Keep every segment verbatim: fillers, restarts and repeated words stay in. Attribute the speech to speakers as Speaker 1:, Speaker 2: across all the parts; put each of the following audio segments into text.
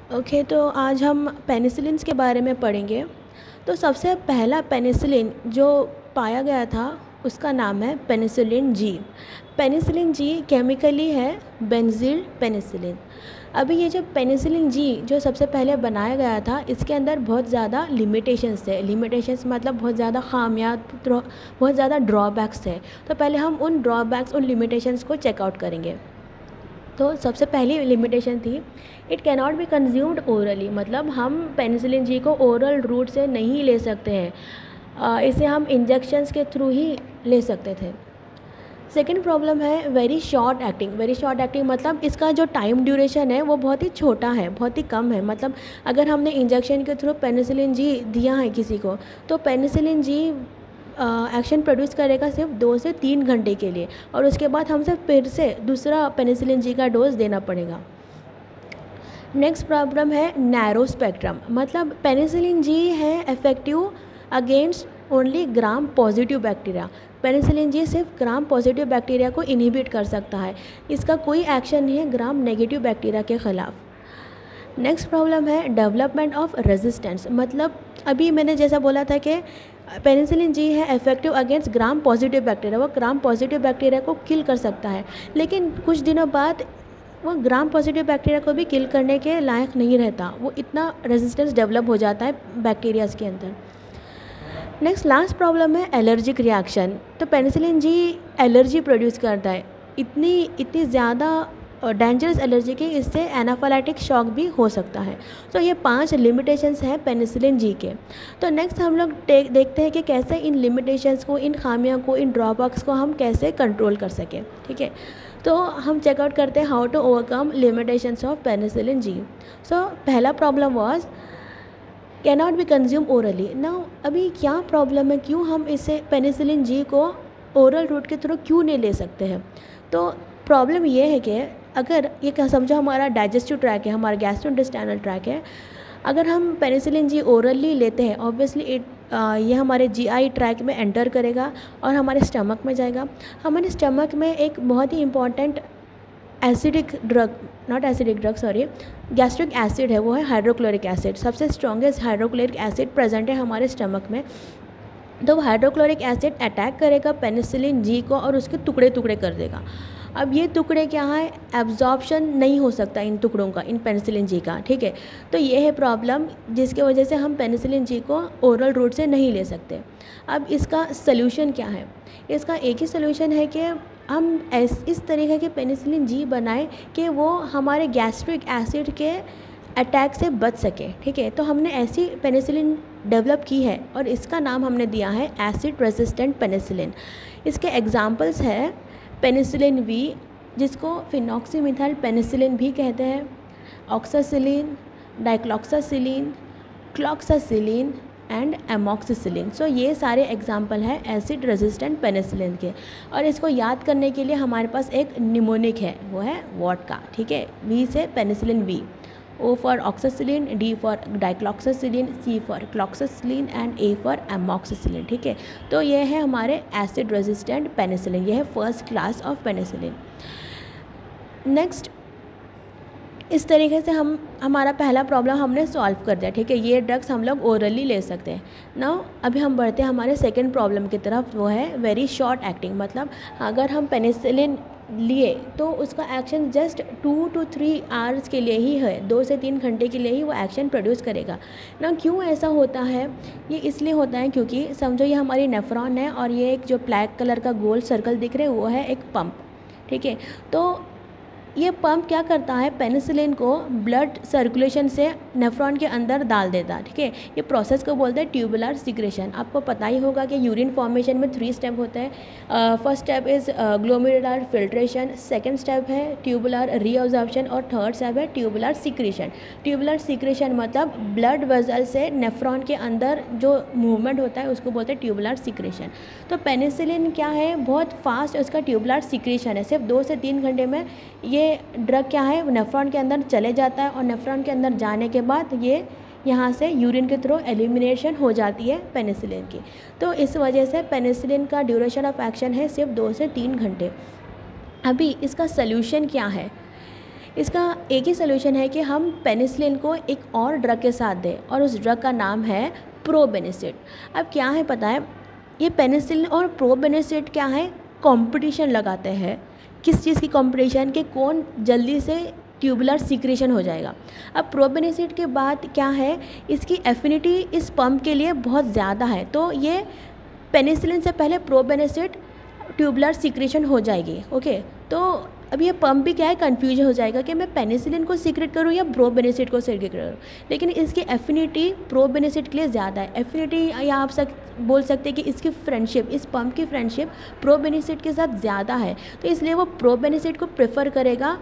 Speaker 1: Okay तो आज हम पेनिसिलिन्स के बारे में पढ़ेंगे। तो सबसे पहला पेनिसिलिन जो पाया गया था उसका नाम है penicillin G. Penicillin G chemically है बेंजील पेनिसिलिन। अभी ये जो पेनिसिलिन जी जो सबसे पहले बनाया गया था इसके अंदर बहुत ज़्यादा लिमिटेशंस थे। लिमिटेशंस मतलब बहुत ज़्यादा खामियां, बहुत ज़्यादा ड्रॉबैक्स थे। तो पहले हम उन ड्रॉबैक्स, उन लिमिटेशंस को चेकआउट करेंगे। तो सबसे पहली लिमिटेशन थी it cannot be consumed orally, मतलब हम पेनिसिलिन जी को ओरल रूट से नहीं ले सकते हैं, आ, इसे हम इंजेक्शंस के थ्रू ही ले सकते थे। सेकेंड प्रॉब्लम है very short acting. Very short acting मतलब इसका जो टाइम ड्यूरेशन है वो बहुत ही छोटा है, बहुत ही कम है। मतलब अगर हमने इंजेक्शन के थ्रू पेनिसिलिन जी दिया है किसी को तो पेनिसिलिन जी एक्शन प्रोड्यूस करेगा सिर्फ दो से तीन घंटे के लिए, और उसके बाद हमसे फिर से दूसरा पेनिसिलिन जी का डोज देना पड़ेगा। नेक्स्ट प्रॉब्लम है नैरो स्पेक्ट्रम, मतलब पेनिसिलिन जी है effective against only gram positive bacteria. Penicillin G सिर्फ ग्राम पॉजिटिव बैक्टीरिया को इनहिबिट कर सकता है, इसका कोई एक्शन नहीं है ग्राम नेगेटिव बैक्टीरिया के ख़िलाफ़। नेक्स्ट प्रॉब्लम है डेवलपमेंट ऑफ रेजिस्टेंस, मतलब अभी मैंने जैसा बोला था कि पेनिसिलिन जी है effective against gram positive bacteria, वो ग्राम पॉजिटिव बैक्टीरिया को किल कर सकता है, लेकिन कुछ दिनों बाद वो ग्राम पॉजिटिव बैक्टीरिया को भी किल करने के लायक नहीं रहता, वो इतना रेजिस्टेंस डेवलप हो जाता है बैक्टीरियाज के अंदर। नेक्स्ट लास्ट प्रॉब्लम है एलर्जिक रिएक्शन। तो पेनिसिलिन जी एलर्जी प्रोड्यूस करता है, इतनी इतनी ज़्यादा डेंजरस एलर्जी की इससे एनाफाइलैटिक शॉक भी हो सकता है। तो ये पांच लिमिटेशंस हैं पेनिसिलिन जी के। तो नेक्स्ट हम लोग देखते हैं कि कैसे इन लिमिटेशंस को, इन खामियों को, इन ड्रॉबैक्स को हम कैसे कंट्रोल कर सकें। ठीक है, तो हम चेकआउट करते हैं how to overcome limitations of penicillin G. So पहला प्रॉब्लम was cannot be consume orally. ना अभी क्या प्रॉब्लम है, क्यों हम इसे पेनिसिलिन जी को ओरल रूट के थ्रू क्यों नहीं ले सकते हैं? तो प्रॉब्लम ये है कि अगर ये क्या समझो हमारा डाइजेस्टिव ट्रैक है, हमारा गैस्ट्रोइंटेस्टाइनल ट्रैक है, अगर हम पेनिसिलिन जी ओरली लेते हैं ऑब्वियसली इट ये हमारे जीआई ट्रैक में एंटर करेगा और हमारे स्टमक में जाएगा। हमारे स्टमक में एक बहुत ही important acidic drug, not acidic drug sorry gastric acid है, वो है हाइड्रोक्लोरिक एसिड। सबसे स्ट्रॉन्गेस्ट हाइड्रोक्लोरिक एसिड प्रेजेंट है हमारे स्टमक में। तो हाइड्रोक्लोरिक एसिड अटैक करेगा पेनिसिलिन जी को और उसके टुकड़े टुकड़े कर देगा। अब ये टुकड़े क्या है, एब्जॉर्प्शन नहीं हो सकता इन टुकड़ों का, इन पेनिसिलिन जी का। ठीक है, तो ये है प्रॉब्लम जिसके वजह से हम पेनिसिलिन जी को ओरल रूट से नहीं ले सकते। अब इसका सल्यूशन क्या है? इसका एक ही सल्यूशन है कि हम ऐस इस तरीके के पेनिसिलिन जी बनाएं कि वो हमारे गैस्ट्रिक एसिड के अटैक से बच सके। ठीक है, तो हमने ऐसी पेनिसिलिन डेवलप की है और इसका नाम हमने दिया है एसिड रेजिस्टेंट पेनिसिलिन। इसके एग्जांपल्स है पेनिसिलिन वी, जिसको फिनॉक्सीमिथाइल पेनिसिलिन भी कहते हैं, oxacillin, dicloxacillin, cloxacillin and amoxicillin. So ये सारे एग्जाम्पल हैं एसिड रेजिस्टेंट पेनिसिलिन के। और इसको याद करने के लिए हमारे पास एक निमोनिक है, वो है वोडका। ठीक है, वी से penicillin V, O for oxacillin, D for dicloxacillin, C for cloxacillin and A for amoxicillin। ठीक है, तो ये है हमारे एसिड रेजिस्टेंट पेनिसिलिन, ये है first class of penicillin. Next इस तरीके से हम हमारा पहला प्रॉब्लम हमने सॉल्व कर दिया। ठीक है, ये ड्रग्स हम लोग ओरली ले सकते हैं। नाउ अभी हम बढ़ते हैं हमारे सेकेंड प्रॉब्लम की तरफ, वो है वेरी शॉर्ट एक्टिंग। मतलब अगर हम पेनिसिलिन लिए तो उसका action just two two three hours के लिए ही है, दो से तीन घंटे के लिए ही वो एक्शन प्रोड्यूस करेगा ना। क्यों ऐसा होता है? ये इसलिए होता है क्योंकि समझो ये हमारी नेफ्रॉन है और ये एक जो ब्लैक कलर का गोल सर्कल दिख रहे हैं वो है एक पंप। ठीक है, तो ये पंप क्या करता है, पेनिसिलिन को ब्लड सर्कुलेशन से नेफ्रॉन के अंदर डाल देता है। ठीक है, ये प्रोसेस को बोलते हैं ट्यूबुलर सिक्रेशन। आपको पता ही होगा कि यूरिन फॉर्मेशन में थ्री स्टेप होते हैं। First step is glomerular filtration, second step है ट्यूबुलर रीअब्जॉर्प्शन और थर्ड स्टेप है ट्यूबुलर सिक्रेशन। ट्यूबुलर सिक्रेशन मतलब ब्लड वेसल से नेफ्रॉन के अंदर जो मूवमेंट होता है उसको बोलते हैं ट्यूबुलर सिक्रेशन। तो पेनिसिलिन क्या है, बहुत फास्ट उसका ट्यूबुलर सिक्रेशन है, सिर्फ दो से तीन घंटे में ये ड्रग क्या है नेफ्रॉन के अंदर चले जाता है और नेफ्रॉन के अंदर जाने के बाद ये यहाँ से यूरिन के थ्रू एलिमिनेशन हो जाती है पेनिसिलिन की। तो इस वजह से पेनिसिलिन का ड्यूरेशन ऑफ एक्शन है सिर्फ दो से तीन घंटे। अभी इसका सल्यूशन क्या है? इसका एक ही सोल्यूशन है कि हम पेनिसिलिन को एक और ड्रग के साथ दें और उस ड्रग का नाम है प्रोबेनिसिड। अब क्या है पता है, ये पेनिसिलिन और प्रोबेनिसिड क्या है, कंपटीशन लगाते हैं। किस चीज़ की कंपटीशन, कि कौन जल्दी से ट्यूबुलर सीक्रेशन हो जाएगा। अब प्रोबेनिसिड के बाद क्या है, इसकी एफिनिटी इस पंप के लिए बहुत ज़्यादा है, तो ये पेनिसिलिन से पहले प्रोबेनिसिड ट्यूबुलर सीक्रेशन हो जाएगी। ओके, तो अब ये पंप भी क्या है, कन्फ्यूज हो जाएगा कि मैं पेनिसिलिन को सीक्रेट करूँ या प्रोबेनिसिड को सीक्रेट करूँ। लेकिन इसकी एफिनिटी प्रोबेनिसिड के लिए ज़्यादा है। एफिनिटी या आप सक बोल सकते हैं कि इसकी फ्रेंडशिप, इस पंप की फ्रेंडशिप प्रोबेनिसिड के साथ ज़्यादा है, तो इसलिए वो प्रोबेनिसिड को प्रेफर करेगा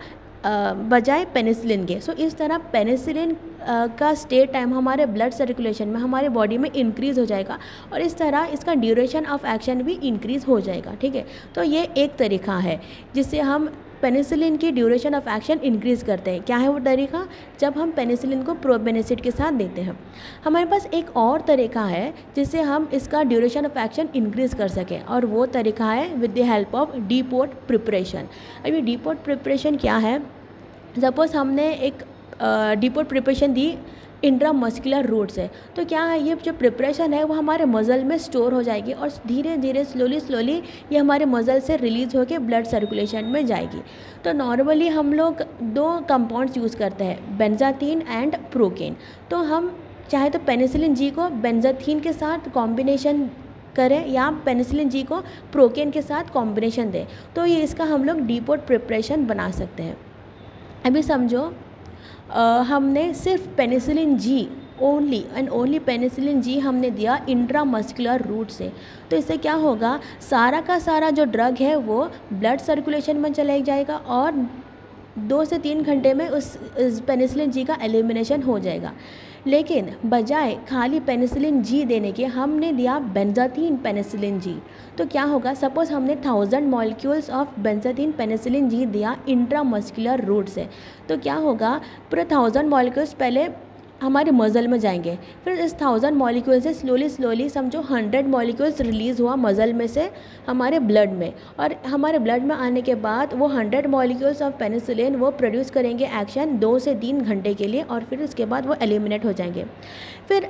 Speaker 1: बजाय पेनिसिलिन के। सो so, इस तरह पेनिसिलिन का स्टे टाइम हमारे ब्लड सर्कुलेशन में, हमारे बॉडी में इंक्रीज़ हो जाएगा और इस तरह इसका ड्यूरेशन ऑफ एक्शन भी इंक्रीज़ हो जाएगा। ठीक है, तो ये एक तरीका है जिससे हम पेनिसिलिन की ड्यूरेशन ऑफ एक्शन इंक्रीज़ करते हैं। क्या है वो तरीका, जब हम पेनिसिलिन को प्रोबेनिसिड के साथ देते हैं। हमारे पास एक और तरीका है जिससे हम इसका ड्यूरेशन ऑफ एक्शन इंक्रीज़ कर सकें, और वो तरीका है with the help of depot preparation. अभी डीपोट प्रिपरेशन क्या है, सपोज़ हमने एक डीपोट प्रिपरेशन दी इंट्रामस्कुलर रूट से, तो क्या है, ये जो प्रिपरेशन है वो हमारे मसल में स्टोर हो जाएगी और धीरे धीरे स्लोली स्लोली ये हमारे मसल से रिलीज़ होकर ब्लड सर्कुलेशन में जाएगी। तो नॉर्मली हम लोग दो कंपाउंड्स यूज़ करते हैं, बेंजाथीन एंड प्रोकेन। तो हम चाहे तो पेनिसिलिन जी को बेंजाथीन के साथ कॉम्बिनेशन करें या पेनिसिलिन जी को प्रोकेन के साथ कॉम्बिनेशन दें, तो ये इसका हम लोग डीपोट प्रिपरेशन बना सकते हैं। अभी समझो Uh, हमने सिर्फ penicillin G only and only penicillin G हमने दिया इंट्रामस्कुलर रूट से, तो इससे क्या होगा, सारा का सारा जो ड्रग है वो ब्लड सर्कुलेशन में चला जाएगा और दो से तीन घंटे में उस, उस पेनिसिलिन जी का एलिमिनेशन हो जाएगा। लेकिन बजाय खाली पेनिसिलिन जी देने के हमने दिया बेंजाथीन पेनिसिलिन जी, तो क्या होगा, सपोज़ हमने thousand molecules of benzathine penicillin G दिया इंट्रामस्कुलर रूट से, तो क्या होगा, पूरे थाउजेंड मॉलिक्यूल्स पहले हमारे मज़ल में जाएंगे, फिर इस थाउजेंड मॉलिक्यूल से स्लोली स्लोली समझो हंड्रेड मॉलिक्यूल्स रिलीज़ हुआ मज़ल में से हमारे ब्लड में, और हमारे ब्लड में आने के बाद वो हंड्रेड मॉलिक्यूल्स ऑफ पेनिसिलिन वो प्रोड्यूस करेंगे एक्शन दो से तीन घंटे के लिए, और फिर उसके बाद वो एलिमिनेट हो जाएंगे। फिर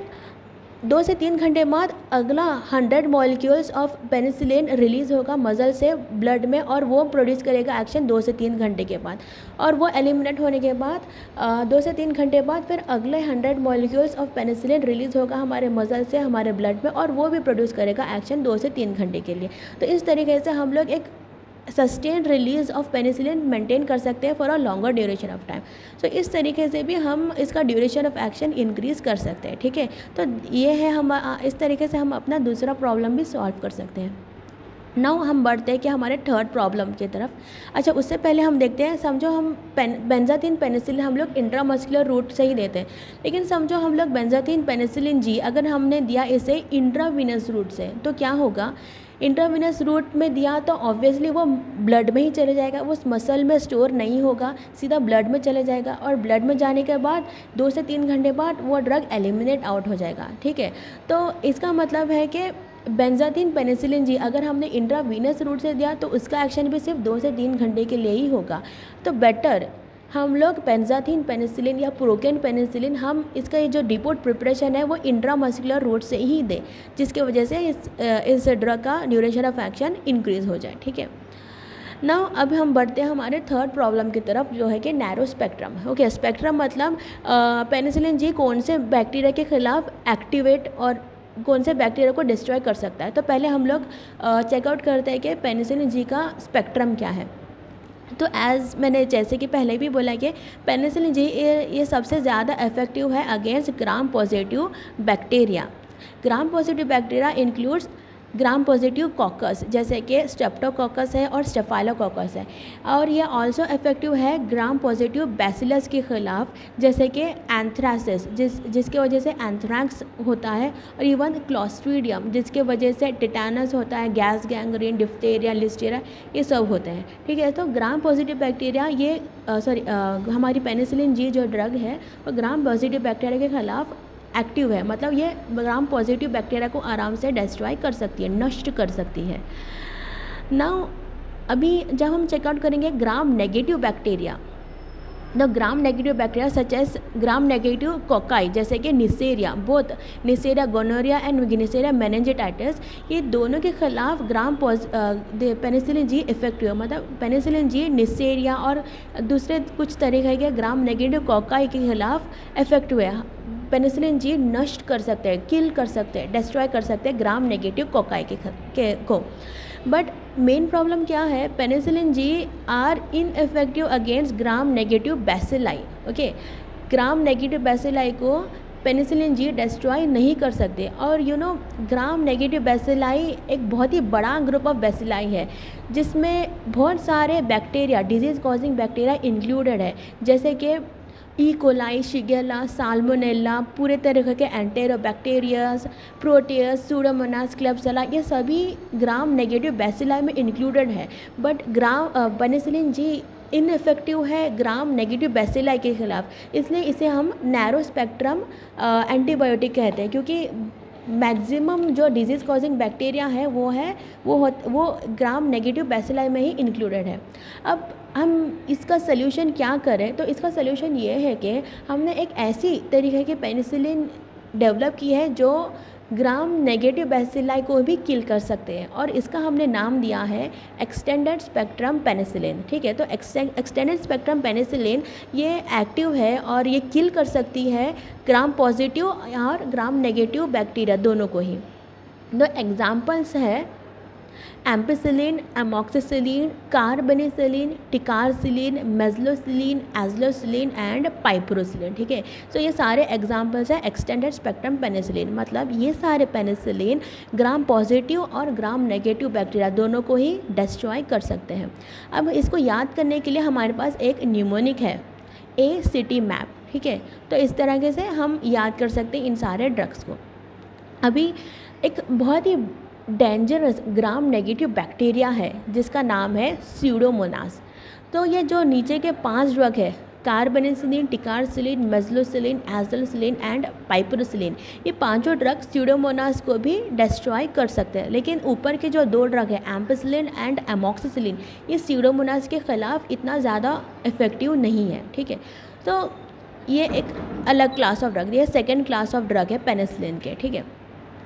Speaker 1: दो से तीन घंटे बाद अगला hundred molecules of penicillin release होगा मसल से ब्लड में, और वो प्रोड्यूस करेगा एक्शन दो से तीन घंटे के बाद, और वो एलिमिनेट होने के बाद दो से तीन घंटे बाद फिर अगले hundred molecules of penicillin release होगा हमारे मसल से हमारे ब्लड में, और वो भी प्रोड्यूस करेगा एक्शन दो से तीन घंटे के लिए। तो इस तरीके से हम लोग एक sustain release of penicillin maintain कर सकते हैं for a longer duration of time. So इस तरीके से भी हम इसका ड्यूरेशन ऑफ एक्शन इंक्रीज़ कर सकते हैं। ठीक है, तो ये है हम इस तरीके से हम अपना दूसरा प्रॉब्लम भी सॉल्व कर सकते हैं। नाउ हम बढ़ते हैं कि हमारे थर्ड प्रॉब्लम की तरफ। अच्छा, उससे पहले हम देखते हैं, समझो हम पेन बेंजाथीन पेनिसिलिन हम लोग इंट्रामस्कुलर रूट से ही देते हैं, लेकिन समझो हम लोग बेंजाथीन पेनिसिलिन जी अगर हमने दिया इसे इंट्रावीनस रूट से, तो क्या होगा, इंट्रावीनस रूट में दिया तो ऑब्वियसली वो ब्लड में ही चले जाएगा, वो मसल में स्टोर नहीं होगा, सीधा ब्लड में चले जाएगा, और ब्लड में जाने के बाद दो से तीन घंटे बाद वो ड्रग एलिमिनेट आउट हो जाएगा। ठीक है, तो इसका मतलब है कि बेंजाथीन पेनिसिलिन जी अगर हमने इंट्रावीनस रूट से दिया तो उसका एक्शन भी सिर्फ दो से तीन घंटे के लिए ही होगा। तो बेटर हम लोग बेंजाथीन पेनिसिलिन या प्रोकेन पेनिसिलिन हम इसका ये जो डिपोट प्रिपरेशन है वो इंट्रामस्कुलर रूट से ही दें, जिसके वजह से इस इस ड्रग का ड्यूरेशन ऑफ एक्शन इंक्रीज़ हो जाए। ठीक है, नाउ अब हम बढ़ते हैं हमारे थर्ड प्रॉब्लम की तरफ, जो है कि नैरो स्पेक्ट्रम। ओके, स्पेक्ट्रम मतलब पेनिसिलिन जी कौन से बैक्टीरिया के खिलाफ एक्टिवेट और कौन से बैक्टीरिया को डिस्ट्रॉय कर सकता है। तो पहले हम लोग चेकआउट करते हैं कि पेनिसिलिन जी का स्पेक्ट्रम क्या है। तो एज़ मैंने जैसे कि पहले भी बोला कि पेनिसिलिन जी ये, ये सबसे ज़्यादा इफेक्टिव है against gram positive bacteria. Gram positive bacteria includes gram positive coccus, जैसे कि स्ट्रेप्टोकोकस है और स्टेफाइलोकोकस है, और ये ऑल्सो इफेक्टिव है ग्राम पॉजिटिव बैसिलस के खिलाफ, जैसे कि एंथ्रासिस जिस जिसके वजह से एंथ्रैक्स होता है, और इवन क्लोस्ट्रीडियम जिसके वजह से टिटानस होता है, गैस गैंग्रीन, डिफ्थेरिया, लिस्टेरिया, ये सब होते हैं। ठीक है, तो ग्राम पॉजिटिव बैक्टीरिया ये सॉरी हमारी पेनिसिलिन जी जो ड्रग है वो ग्राम पॉजिटिव बैक्टीरिया के खिलाफ एक्टिव है, मतलब ये ग्राम पॉजिटिव बैक्टीरिया को आराम से डिस्ट्रॉय कर सकती है, नष्ट कर सकती है। नाउ अभी जब हम चेकआउट करेंगे gram negative bacteria, the gram negative bacteria such as gram negative cocci, जैसे कि neisseria, both neisseria gonorrhoea and neisseria meningitis, ये दोनों के खिलाफ ग्राम पेनिसिलिन जी इफेक्टिव है। मतलब पेनिसिलिन जी निसेरिया और दूसरे कुछ तरीके के ग्राम नेगेटिव कोकाई के खिलाफ इफेक्टिव है। पेनिसिलिन जी नष्ट कर सकते हैं, किल कर सकते हैं, डिस्ट्रॉय कर सकते हैं ग्राम नेगेटिव कोकाई के, के को। बट मेन प्रॉब्लम क्या है, penicillin G are ineffective against gram negative bacilli. Okay, gram negative bacilli को पेनिसिलिन जी डिस्ट्रॉय नहीं कर सकते। और you know gram negative bacilli एक बहुत ही बड़ा ग्रुप ऑफ बैसिलाई है जिसमें बहुत सारे bacteria, disease causing bacteria included है, जैसे कि ई कोलाई, शिगेला, साल्मोनेला, पूरे तरह के एंटेरोबैक्टीरियस, प्रोटियस, सूडोमोनास, क्लेब्सिला, ये सभी ग्राम नेगेटिव बैसिलाई में इंक्लूडेड है। But gram penicillin G ineffective है ग्राम नेगेटिव बैसिलाई के खिलाफ, इसलिए इसे हम नैरो स्पेक्ट्रम एंटीबायोटिक कहते हैं, क्योंकि मैक्सिमम जो डिजीज़ कॉजिंग बैक्टीरिया है वो है वो हो वो ग्राम नेगेटिव बैसिलाई में ही इंक्लूडेड है। अब हम इसका सल्यूशन क्या करें, तो इसका सल्यूशन ये है कि हमने एक ऐसी तरीके की पेनिसिलिन डेवलप की है जो ग्राम नेगेटिव बैसिलाई को भी किल कर सकते हैं, और इसका हमने नाम दिया है एक्सटेंडेड स्पेक्ट्रम पेनिसिलिन। ठीक है, तो एक्सटेंडेड स्पेक्ट्रम पेनिसिलिन ये एक्टिव है और ये किल कर सकती है ग्राम पॉजिटिव और ग्राम नेगेटिव बैक्टीरिया दोनों को ही। दो एग्जाम्पल्स है ampicillin, amoxicillin, carbenicillin, ticarcillin, mezlocillin, azlocillin and piperacillin. ठीक है, तो ये सारे एग्जांपल्स हैं एक्सटेंडेड स्पेक्ट्रम पेनिसिलिन। मतलब ये सारे पेनिसिलिन ग्राम पॉजिटिव और ग्राम नेगेटिव बैक्टीरिया दोनों को ही डिस्ट्रॉय कर सकते हैं। अब इसको याद करने के लिए हमारे पास एक न्यूमोनिक है, ए सी टी मैप। ठीक है, तो इस तरह से हम याद कर सकते हैं इन सारे ड्रग्स को। अभी एक बहुत ही डेंजरस ग्राम नेगेटिव बैक्टीरिया है जिसका नाम है स्यूडोमोनास। तो ये जो नीचे के पांच ड्रग है, carbenicillin, ticarcillin, mezlocillin, azlocillin and piperacillin, ये पांचों ड्रग स्यूडोमोनास को भी डिस्ट्रॉय कर सकते हैं। लेकिन ऊपर के जो दो ड्रग है एम्पिसिलिन एंड एमॉक्सिसिलिन, ये स्यूडोमोनास के खिलाफ इतना ज़्यादा इफेक्टिव नहीं है। ठीक है, तो ये एक अलग क्लास ऑफ ड्रग, ये सेकेंड क्लास ऑफ ड्रग है पेनिसिलिन के। ठीक है,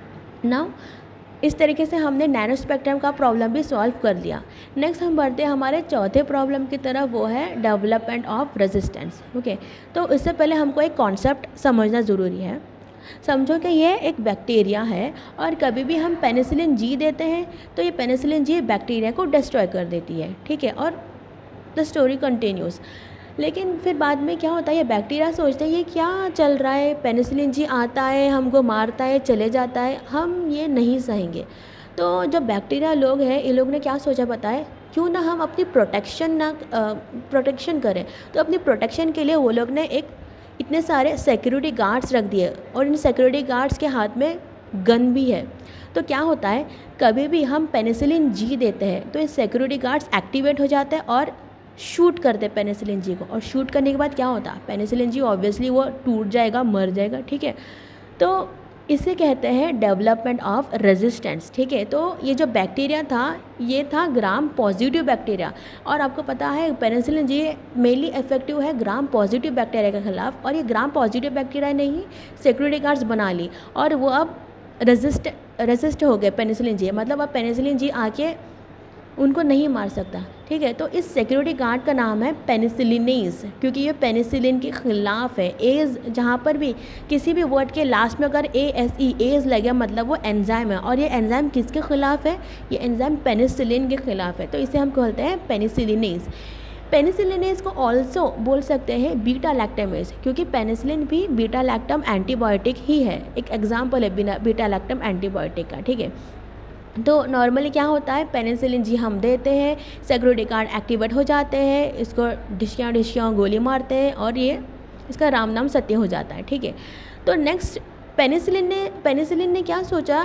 Speaker 1: नाउ इस तरीके से हमने नैनो स्पेक्ट्रम का प्रॉब्लम भी सॉल्व कर लिया। नेक्स्ट हम बढ़ते हैं हमारे चौथे प्रॉब्लम की तरफ, वो है डेवलपमेंट ऑफ रेजिस्टेंस। ओके, तो इससे पहले हमको एक कॉन्सेप्ट समझना ज़रूरी है। समझो कि ये एक बैक्टीरिया है और कभी भी हम पेनिसिलिन जी देते हैं तो ये पेनिसिलिन जी बैक्टीरिया को डिस्ट्रॉय कर देती है। ठीक है, और द स्टोरी कंटिन्यूस। लेकिन फिर बाद में क्या होता है, ये बैक्टीरिया सोचते हैं ये क्या चल रहा है, पेनिसिलिन जी आता है, हमको मारता है, चले जाता है, हम ये नहीं सहेंगे। तो जो बैक्टीरिया लोग हैं, ये लोग ने क्या सोचा पता है, क्यों ना हम अपनी प्रोटेक्शन ना प्रोटेक्शन करें। तो अपनी प्रोटेक्शन के लिए वो लोग ने एक इतने सारे सिक्योरिटी गार्ड्स रख दिए, और इन सिक्योरिटी गार्ड्स के हाथ में गन भी है। तो क्या होता है, कभी भी हम पेनिसिलिन जी देते हैं तो ये सिक्योरिटी गार्ड्स एक्टिवेट हो जाते हैं और शूट करते हैं पेनिसिलिन जी को, और शूट करने के बाद क्या होता है, पेनिसिलिन जी ऑब्वियसली वो टूट जाएगा, मर जाएगा। ठीक है, तो इसे कहते हैं डेवलपमेंट ऑफ रेजिस्टेंस। ठीक है, तो ये जो बैक्टीरिया था ये था ग्राम पॉजिटिव बैक्टीरिया, और आपको पता है पेनिसिलिन जी मेनली इफेक्टिव है ग्राम पॉजिटिव बैक्टीरिया के खिलाफ, और ये ग्राम पॉजिटिव बैक्टीरिया ने ही सिक्योरिटी गार्ड्स बना ली और वो अब रेजिस्ट रेजिस्ट हो गए पेनिसिलिन जी। मतलब अब पेनिसिलिन जी आके उनको नहीं मार सकता। ठीक है, तो इस सिक्योरिटी गार्ड का नाम है पेनिसिलिनेज, क्योंकि ये पेनिसिलिन के ख़िलाफ़ है। एज जहाँ पर भी किसी भी वर्ड के लास्ट में अगर ए एस ई एज लगे मतलब वो एंजाइम है, और ये एंजाइम किसके ख़िलाफ़ है, ये एंजाइम पेनिसिलिन के ख़िलाफ़ है। तो इसे हम कहते हैं पेनिसिलिनेज। पेनिसिलिनेज को ऑल्सो बोल सकते हैं बीटा लैक्टमेज, क्योंकि पेनिसिलिन भी बीटा लैक्टम एंटीबायोटिक ही है, एक एग्जाम्पल है बीटा लैक्टम एंटीबायोटिक का। ठीक है, तो नॉर्मली क्या होता है, पेनिसिलिन जी हम देते हैं, सिक्योरिटी गार्ड एक्टिवेट हो जाते हैं, इसको डिशियाँ डिशियाँ गोली मारते हैं और ये इसका राम नाम सत्य हो जाता है। ठीक है, तो नेक्स्ट पेनिसिलिन ने पेनिसिलिन ने क्या सोचा,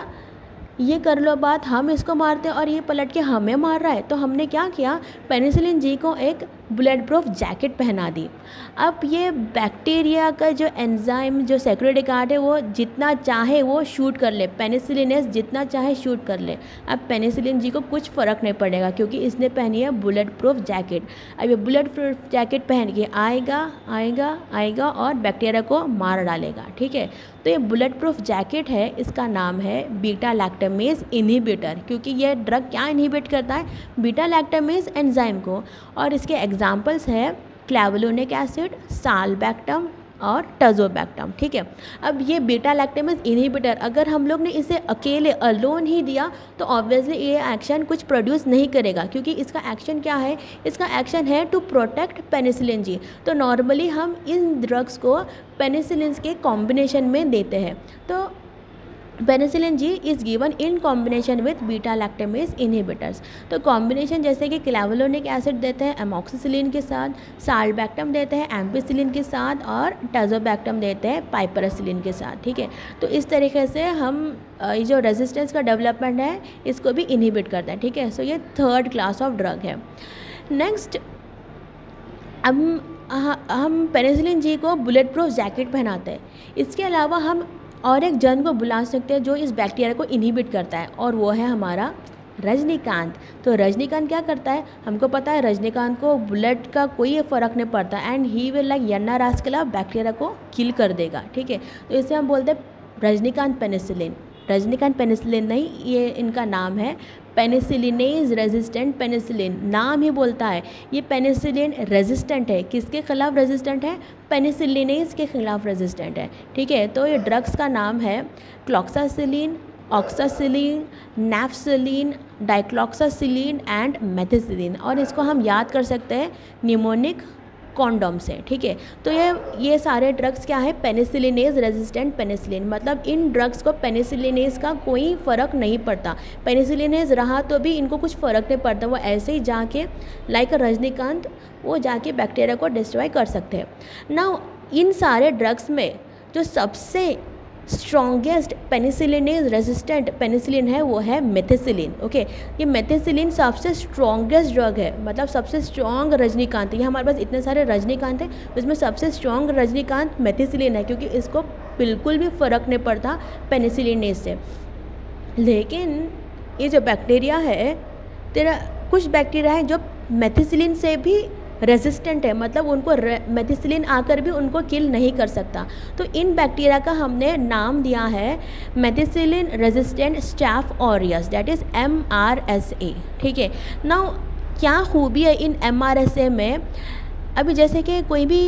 Speaker 1: ये कर लो बात, हम इसको मारते हैं और ये पलट के हमें मार रहा है। तो हमने क्या किया, पेनिसिलिन जी को एक बुलेट प्रूफ जैकेट पहना दी। अब ये बैक्टीरिया का जो एंजाइम जो सिक्योरिटी गार्ड है वो जितना चाहे वो शूट कर ले, पेनिसिलिन एस जितना चाहे शूट कर ले। अब पेनिसिलिन जी को कुछ फ़र्क नहीं पड़ेगा क्योंकि इसने पहनी है बुलेट प्रूफ जैकेट। अब ये बुलेट प्रूफ जैकेट पहन के आएगा आएगा आएगा और बैक्टीरिया को मार डालेगा, ठीक है। तो ये बुलेट प्रूफ जैकेट है, इसका नाम है बीटा लैक्टामेज इनहिबिटर, क्योंकि ये ड्रग क्या इनहिबिट करता है, बीटा लैक्टामेज एंजाइम को। और इसके एग्जांपल्स है क्लैवुलोनिक एसिड, साल्बैक्टम और टजोबैक्टम, ठीक है। अब ये बीटा लैक्टामेज इनहिबिटर अगर हम लोग ने इसे अकेले अलोन ही दिया तो ऑब्वियसली ये एक्शन कुछ प्रोड्यूस नहीं करेगा, क्योंकि इसका एक्शन क्या है, इसका एक्शन है टू प्रोटेक्ट पेनिसिलिन जी। तो नॉर्मली हम इन ड्रग्स को पेनिसिलिन के कॉम्बिनेशन में देते हैं। तो penicillin G is given in combination with beta lactamase inhibitors. तो कॉम्बिनेशन जैसे कि क्लैवुलोनिक एसिड देते हैं एमॉक्सिसिलिन के साथ, साल्बैक्टम देते हैं एम्पिसिलिन के साथ और टजोबैक्टम देते हैं पाइपरसिलिन के साथ, ठीक है। तो इस तरीके से हम ये जो रेजिस्टेंस का डेवलपमेंट है इसको भी इनहिबिट करते हैं, ठीक है। सो ये थर्ड क्लास ऑफ ड्रग है। नेक्स्ट हम हम पेनिसिलिन जी को बुलेट प्रूफ जैकेट पहनाते हैं। इसके अलावा हम और एक जन को बुला सकते हैं जो इस बैक्टीरिया को इनहिबिट करता है, और वो है हमारा रजनीकांत। तो रजनीकांत क्या करता है, हमको पता है रजनीकांत को बुलेट का कोई फ़र्क नहीं पड़ता एंड ही विल लाइक यन्ना रास्कला बैक्टीरिया को किल कर देगा, ठीक है। तो इसे हम बोलते हैं रजनीकांत पेनिसिलिन। रजनीकांत पेनिसिलिन नहीं, ये इनका नाम है पेनिसिलिनेज रेजिस्टेंट पेनिसिलिन, नाम ही बोलता है ये पेनिसिलिन रेजिस्टेंट है। किसके खिलाफ रेजिस्टेंट है, पेनिसिलिनेज के खिलाफ रेजिस्टेंट है, ठीक है। तो ये ड्रग्स का नाम है cloxacillin, oxacillin, nafcillin, dicloxacillin and methicillin, और इसको हम याद कर सकते हैं निमोनिक कॉन्डोम से, ठीक है। तो ये ये सारे ड्रग्स क्या है, पेनिसिलिनेज रेजिस्टेंट पेनिसिलिन, मतलब इन ड्रग्स को पेनिसिलिनेज का कोई फ़र्क नहीं पड़ता। पेनिसिलिनेज रहा तो भी इनको कुछ फ़र्क नहीं पड़ता, वो ऐसे ही जाके लाइक रजनीकांत वो जाके बैक्टीरिया को डिस्ट्रॉय कर सकते हैं। नाउ इन सारे ड्रग्स में जो सबसे स्ट्रॉन्गेस्ट पेनिसिलिनेज रेजिस्टेंट पेनिसिलिन है वो है मेथिसिलिन, ओके। ये मेथिसिलिन सबसे स्ट्रॉन्गेस्ट ड्रग है, मतलब सबसे स्ट्रॉन्ग रजनीकांत। ये हमारे पास इतने सारे रजनीकांत हैं, उसमें सबसे स्ट्रॉन्ग रजनीकांत मेथिसिलिन है, क्योंकि इसको बिल्कुल भी फ़र्क नहीं पड़ता पेनिसिलिनेज से। लेकिन ये जो बैक्टीरिया है, तेरा कुछ बैक्टीरिया है जो मेथिसिलिन से भी रेजिस्टेंट है, मतलब उनको मेथिसिलिन आकर भी उनको किल नहीं कर सकता। तो इन बैक्टीरिया का हमने नाम दिया है methicillin resistant staph aureus, that is M R S A, ठीक है। नाउ क्या खूबी है इन एम आर एस ए में, अभी जैसे कि कोई भी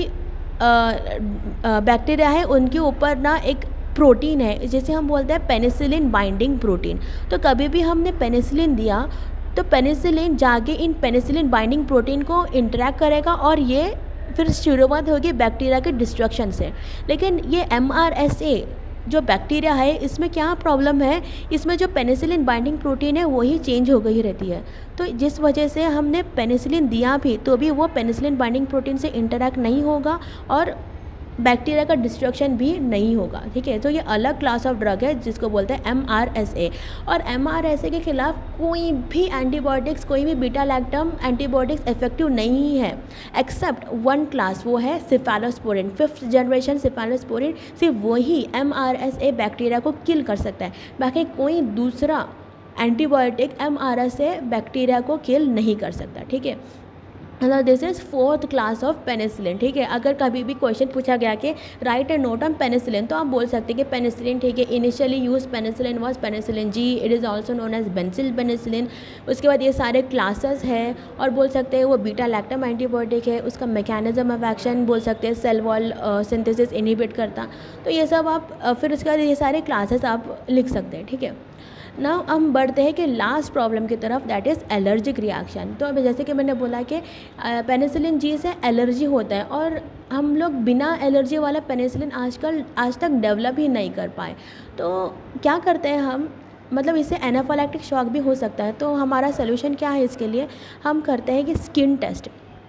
Speaker 1: बैक्टीरिया है उनके ऊपर ना एक प्रोटीन है, जैसे हम बोलते हैं पेनिसिलिन बाइंडिंग प्रोटीन। तो कभी भी हमने पेनिसिलिन दिया तो पेनिसिलिन जाके इन पेनिसिलिन बाइंडिंग प्रोटीन को इंटरैक्ट करेगा और ये फिर शुरुआत होगी बैक्टीरिया के डिस्ट्रक्शन से। लेकिन ये एम आर एस ए जो बैक्टीरिया है इसमें क्या प्रॉब्लम है, इसमें जो पेनिसिलिन बाइंडिंग प्रोटीन है वही चेंज हो गई रहती है। तो जिस वजह से हमने पेनिसिलिन दिया भी तो भी वो पेनिसिलिन बाइंडिंग प्रोटीन से इंटरैक्ट नहीं होगा और बैक्टीरिया का डिस्ट्रक्शन भी नहीं होगा, ठीक है। तो ये अलग क्लास ऑफ ड्रग है जिसको बोलते हैं एम आर एस ए। और एम आर एस ए के खिलाफ कोई भी एंटीबायोटिक्स, कोई भी बीटा लैक्टम एंटीबायोटिक्स इफेक्टिव नहीं है एक्सेप्ट वन क्लास, वो है सिफेलोस्पोरिन, फिफ्थ जनरेशन सिफेलोस्पोरिन। सिर्फ वही M R S A bacteria को किल कर सकता है, बाकी कोई दूसरा antibiotic M R S A bacteria को किल नहीं कर सकता, ठीक है। मतलब this is fourth class of penicillin, ठीक है। अगर कभी भी क्वेश्चन पूछा गया कि write a note on penicillin, तो आप बोल सकते हैं कि पेनिसिलिन, ठीक है, initially use penicillin was penicillin G, it is also known as benzyl penicillin. उसके बाद ये सारे क्लासेस हैं और बोल सकते हैं वो बीटा लैक्टम एंटीबायोटिक है, उसका मैकेनिज्म ऑफ एक्शन बोल सकते हैं सेल वॉल सिंथेसिस इनहिबिट करता। तो ये सब आप uh, फिर उसके बाद ये सारे क्लासेस आप लिख सकते हैं, ठीक है। नाउ हम बढ़ते हैं कि लास्ट प्रॉब्लम की तरफ, दैट इज़ एलर्जिक रिएक्शन। तो अभी जैसे कि मैंने बोला कि पेनिसिलिन जी से एलर्जी होता है और हम लोग बिना एलर्जी वाला पेनिसिलिन आजकल आज तक डेवलप ही नहीं कर पाए। तो क्या करते हैं हम, मतलब इससे एनाफिलैक्टिक शॉक भी हो सकता है। तो हमारा सोल्यूशन क्या है इसके लिए, हम करते हैं कि स्किन टेस्ट।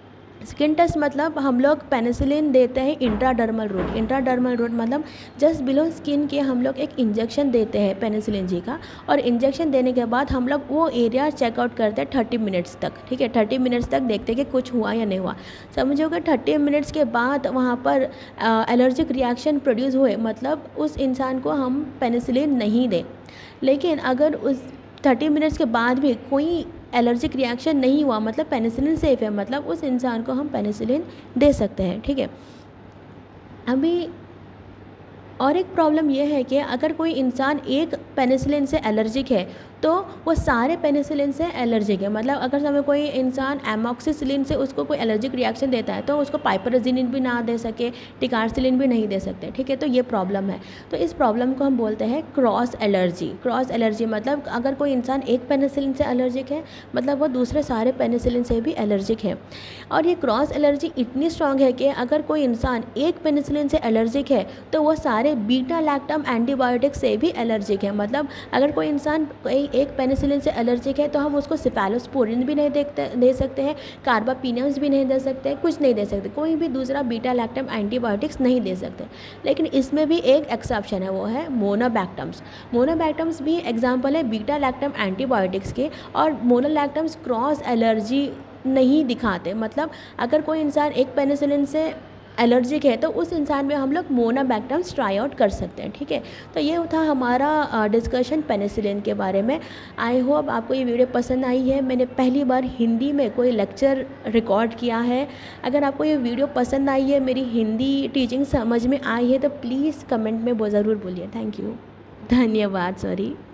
Speaker 1: स्किन टेस्ट मतलब हम लोग पेनिसिलिन देते हैं इंट्राडर्मल रूट। इंट्राडर्मल रूट मतलब जस्ट बिलो स्किन के हम लोग एक इंजेक्शन देते हैं पेनिसिलिन जी का, और इंजेक्शन देने के बाद हम लोग वो एरिया चेकआउट करते हैं थर्टी मिनट्स तक। ठीक है, थर्टी मिनट्स तक देखते हैं कि कुछ हुआ या नहीं हुआ। समझोगे थर्टी मिनट्स के बाद वहाँ पर एलर्जिक रिएक्शन प्रोड्यूस हुए, मतलब उस इंसान को हम पेनिसिलिन नहीं दें। लेकिन अगर उस थर्टी मिनट्स के बाद भी कोई एलर्जिक रिएक्शन नहीं हुआ, मतलब पेनिसिलिन सेफ़ है, मतलब उस इंसान को हम पेनिसिलिन दे सकते हैं। ठीक है, अभी और एक प्रॉब्लम यह है कि अगर कोई इंसान एक पेनिसिलिन से एलर्जिक है तो वो सारे पेनिसिलिन से एलर्जिक है। मतलब अगर समय कोई इंसान एमॉक्सिसिलिन से उसको कोई एलर्जिक रिएक्शन देता है तो उसको पाइपरजिनिन भी ना दे सके, टिकारसिलिन भी नहीं दे सकते। ठीक है, तो ये प्रॉब्लम है। तो इस प्रॉब्लम को हम बोलते हैं क्रॉस एलर्जी। क्रॉस एलर्जी मतलब अगर कोई इंसान एक पेनिसिलिन से एलर्जिक है, मतलब वो दूसरे सारे पेनिसिलिन से भी एलर्जिक है। और ये क्रॉस एलर्जी इतनी स्ट्रॉन्ग है कि अगर कोई इंसान एक पेनिसिलिन से एलर्जिक है तो वो सारे बीटा लैक्टम एंटीबायोटिक से भी एलर्जिक है। मतलब अगर कोई इंसान कोई एक पेनिसिलिन से एलर्जिक है तो हम उसको सिफेलोस्पोरिन भी नहीं देखते दे सकते हैं, कार्बापिनम्स भी नहीं दे सकते, कुछ नहीं दे सकते, कोई भी दूसरा बीटा लैक्टम एंटीबायोटिक्स नहीं दे सकते। लेकिन इसमें भी एक एक्सेप्शन है, वो है मोनोबैक्टम्स। मोनोबैक्टम्स भी एग्जाम्पल है बीटा लैक्टम एंटीबायोटिक्स के, और मोनोलैक्टम्स क्रॉस एलर्जी नहीं दिखाते। मतलब अगर कोई इंसान एक पेनिसिलिन से एलर्जिक है तो उस इंसान में हम लोग मोनोबैक्टम्स ट्राई आउट कर सकते हैं। ठीक है, तो ये था हमारा डिस्कशन पेनिसिलिन के बारे में। आई होप आपको ये वीडियो पसंद आई है। मैंने पहली बार हिंदी में कोई लेक्चर रिकॉर्ड किया है। अगर आपको ये वीडियो पसंद आई है, मेरी हिंदी टीचिंग समझ में आई है, तो प्लीज़ कमेंट में वो ज़रूर बोलिए। थैंक यू, धन्यवाद, सॉरी।